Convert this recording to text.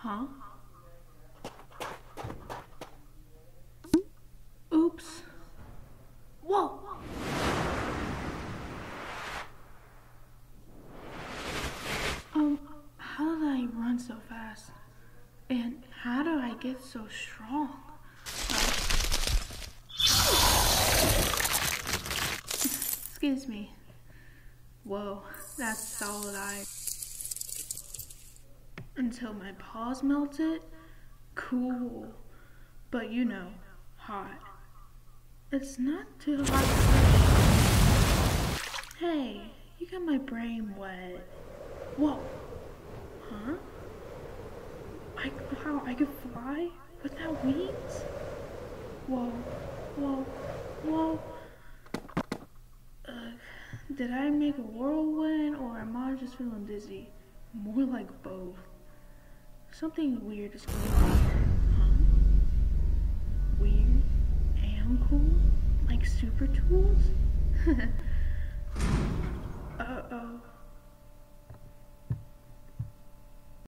Huh? Oops. Whoa! How did I run so fast? And how do I get so strong? Excuse me. Whoa, that's solid ice. Until my paws melted? Cool. But you know, hot. It's not too hot. Hey, you got my brain wet. Whoa. Huh? Wow, I could fly without wings? Whoa, whoa, whoa. Did I make a whirlwind or am I just feeling dizzy? More like both. Something weird is going on here. Huh? Weird and cool? Like super tools? Uh-oh.